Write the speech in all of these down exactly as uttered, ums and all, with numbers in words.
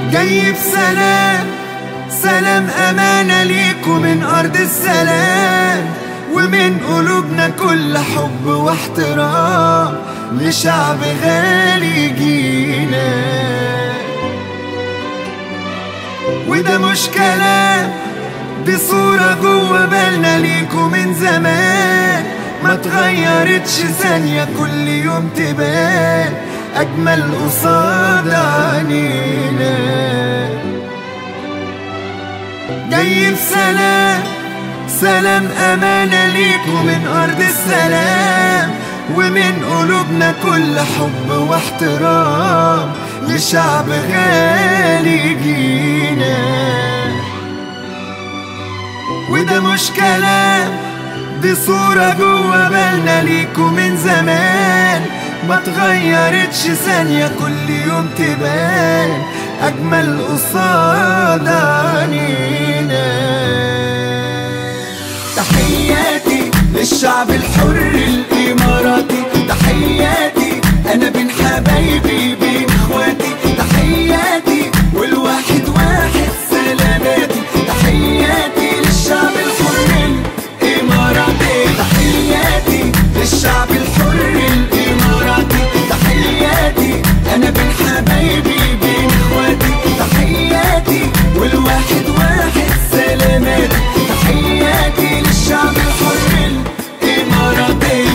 جاي بسلام، سلام أمانة ليكوا من أرض السلام، ومن قلوبنا كل حب واحترام لشعب غالي جينا. وده مش كلام، دي صورة جوا بالنا ليكوا من زمان، ما تغيرتش ثانية، كل يوم تبان أجمل قصاد عينينا. جاي بسلام، سلام أمانة ليكوا من أرض السلام، ومن قلوبنا كل حب واحترام لشعب غالي جينا. وده مش كلام، دي صورة جوا بالنا ليكوا من زمان، ما تغيرتش ثانية، كل يوم تبان أجمل قصاد عينينا. تحياتي للشعب الحر الإماراتي، تحياتي أنا بين حبايبي بين إخواتي، تحياتي والواحد واحد سلاماتي، تحياتي للشعب الحر الإماراتي، تحياتي للشعب الحر الإماراتي، تحياتي أنا بين حبايبي بين إخواتي، تحياتي والواحد واحد سلاماتي، تحياتي للشعب الحر الإماراتي.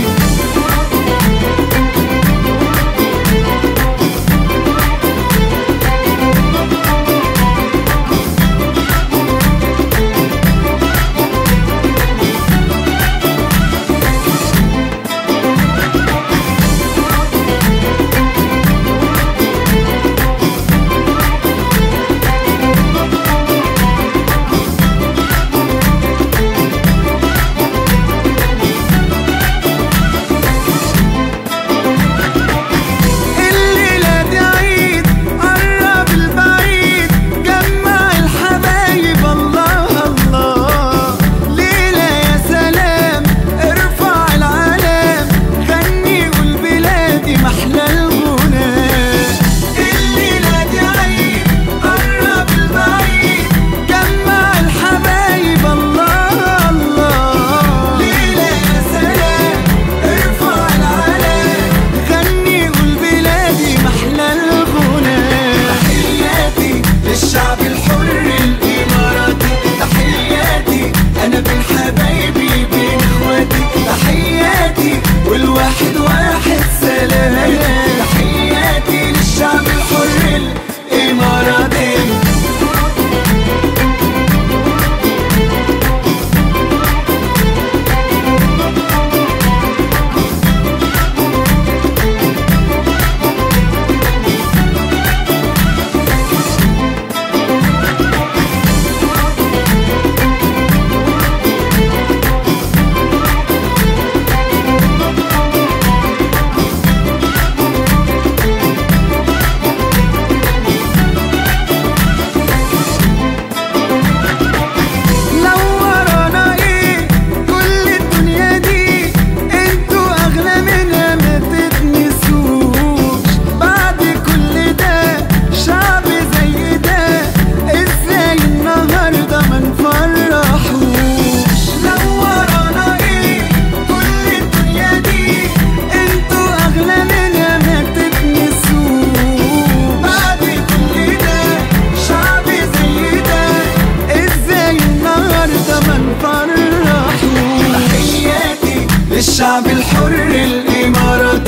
للشعب الحر الإماراتي،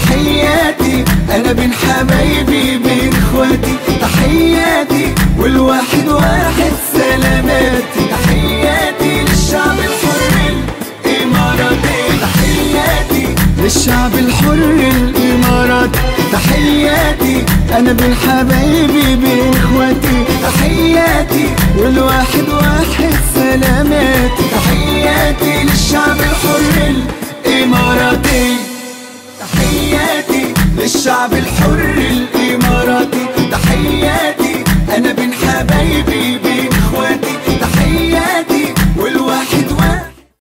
تحياتي أنا بين حبايبي بين إخواتي، تحياتي والواحد واحد سلاماتي، تحياتي للشعب الحر الإماراتي، تحياتي للشعب الحر الإماراتي، تحياتي أنا بين حبايبي بين إخواتي، تحياتي والواحد واحد سلاماتي، تحياتي للشعب الحر الإماراتي، تحياتي للشعب الحر الإماراتي، تحياتي أنا بين